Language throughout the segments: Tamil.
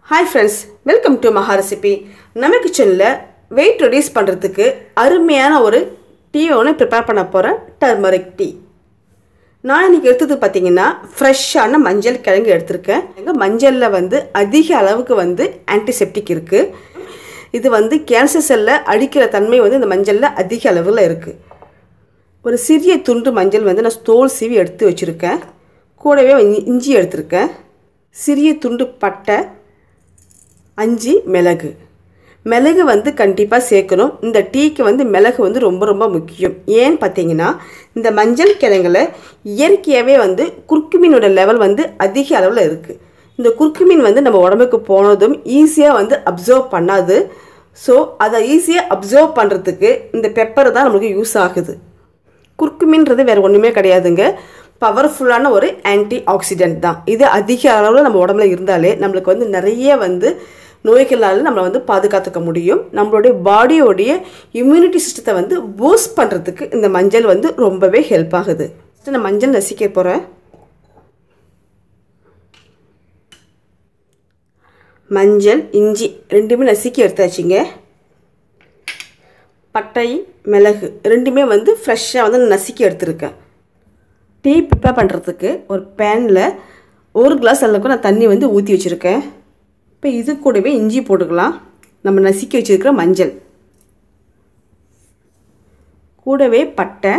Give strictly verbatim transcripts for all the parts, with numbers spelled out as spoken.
Hi friends, welcome to Maha Recipe. நம்ம கிச்சன்ல weight reduce பண்றதுக்கு அருமையான ஒரு டீ ஒன்னு prepare பண்ண போறேன், turmeric tea. நான் இன்னைக்கு எடுத்தது பாத்தீங்கன்னா ஃப்ரெஷ்ஷான மஞ்சள் கிழங்கு எடுத்துர்க்கேன். எங்க மஞ்சள்ல வந்து அதிக அளவுக்கு வந்து ஆன்டிசெப்டிக் இருக்கு. இது வந்து கேன்சர் செல்ல அழிக்கிற தன்மை வந்து இந்த மஞ்சள்ல அதிக அளவுல இருக்கு. ஒரு சிறிய துண்டு மஞ்சள் வந்து நான் தோல் சீவி எடுத்து வச்சிருக்கேன். கூடவே இஞ்சி எடுத்துர்க்கேன். சிறிய துண்டு பட்டை, அஞ்சு மிளகு. மிளகு வந்து கண்டிப்பா சேர்க்கணும். இந்த டீக்கு வந்து மிளகு வந்து ரொம்ப ரொம்ப முக்கியம். ஏன் பாத்தீங்கன்னா இந்த மஞ்சள் கிழங்குல இயற்கையாவே வந்து குர்குமினோட லெவல் வந்து அதிக அளவுல இருக்கு. இந்த குர்குமின் வந்து நம்ம உடம்புக்கு போனதும் ஈஸியா வந்து அப்சர்வ் பண்ணாது. சோ அத ஈஸியா அப்சர்வ் பண்றதுக்கு இந்த பெப்பர் தான் நமக்கு யூஸ் ஆகுது. குர்குமின்றது வேற ஒண்ணுமே கிடையாதுங்க. பவர்ஃபுல்லான ஒரு ஆன்டி ஆக்சிடென்ட் தான். இது அதிக அளவுல நம்ம உடம்புல இருந்தாலே நமக்கு வந்து நிறைய வந்து நோய்களால நம்ம வந்து பாதுகாத்துக்க முடியும். நம்மளுடைய பாடியோட இம்யூனிட்டி சிஸ்டத்தை வந்து பூஸ்ட் பண்றதுக்கு இந்த மஞ்சள் வந்து ரொம்பவே ஹெல்ப் ஆகுது. நான் மஞ்சள் நசிக்க போறேன். மஞ்சள், இஞ்சி ரெண்டுமே நசுக்கி எடுத்தாச்சுங்க. பட்டை, மிளகு ரெண்டுமே வந்து ஃப்ரெஷ்ஷாக வந்து நசுக்கி எடுத்துருக்கேன். டீ ப்ரிப்பேர் பண்ணுறதுக்கு ஒரு பேனில் ஒரு கிளாஸ் அளவுக்கு நான் தண்ணி வந்து ஊற்றி வச்சுருக்கேன். இப்போ இது கூடவே இஞ்சி போட்டுக்கலாம். நம்ம நசுக்கி வச்சுருக்கிற மஞ்சள் கூடவே பட்டை,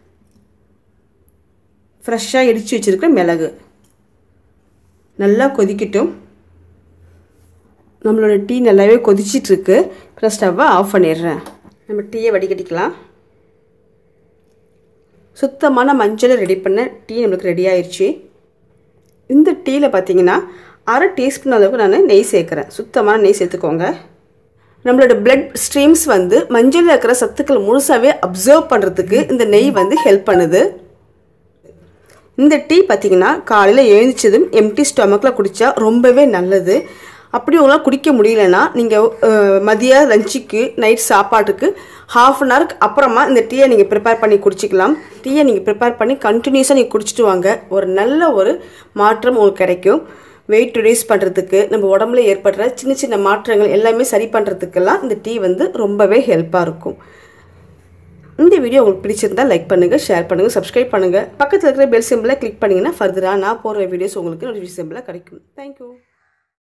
ஃப்ரெஷ்ஷாக இடித்து வச்சுருக்கிற மிளகு நல்லா கொதிக்கட்டும். நம்மளோட டீ நல்லாவே கொதிச்சிட்ருக்கு. இப்போ ஸ்டவ்வை ஆஃப் பண்ணிடுறேன். நம்ம டீயை வடிகட்டிக்கலாம். சுத்தமான மஞ்சளை ரெடி பண்ண டீ நம்மளுக்கு ரெடி ஆயிடுச்சு. இந்த டீயில் பார்த்தீங்கன்னா அரை டீஸ்பூன் அளவுக்கு நான் நெய் சேர்க்குறேன். சுத்தமான நெய் சேர்த்துக்கோங்க. நம்மளோட பிளட் ஸ்ட்ரீம்ஸ் வந்து மஞ்சளில் இருக்கிற சத்துக்கள் முழுசாகவே அப்சர்வ் பண்ணுறதுக்கு இந்த நெய் வந்து ஹெல்ப் பண்ணுது. இந்த டீ பார்த்தீங்கன்னா காலையில் எழுந்திரிச்சதும் எம்டி ஸ்டொமக்கில் குடித்தா ரொம்பவே நல்லது. அப்படி உங்களால் குடிக்க முடியலன்னா நீங்கள் மதிய லஞ்சுக்கு நைட் சாப்பாட்டுக்கு ஹாஃப் அன் ஹவருக்கு அப்புறமா இந்த டீயை நீங்கள் ப்ரிப்பேர் பண்ணி குடிச்சிக்கலாம். டீயை நீங்கள் ப்ரிப்பேர் பண்ணி கண்டினியூஸாக நீங்கள் குடிச்சிட்டு வாங்க. ஒரு நல்ல ஒரு மாற்றம் உங்களுக்கு கிடைக்கும். வெயிட் ரிடியூஸ் பண்ணுறதுக்கு, நம்ம உடம்புல ஏற்படுற சின்ன சின்ன மாற்றங்கள் எல்லாமே சரி பண்ணுறதுக்கெல்லாம் இந்த டீ வந்து ரொம்பவே ஹெல்ப்பாக இருக்கும். இந்த வீடியோ உங்களுக்கு பிடிச்சிருந்தா லைக் பண்ணுங்கள், ஷேர் பண்ணுங்கள், சப்ஸ்கிரைப் பண்ணுங்கள். பக்கத்தில் இருக்கிற பெல் சிம்பிளை கிளிக் பண்ணிங்கன்னா ஃபர்தராக நான் போகிற வீடியோஸ் உங்களுக்கு நோட்டிஃபிகேஷன் சிம்பிளாக கிடைக்கும். தேங்க்யூ.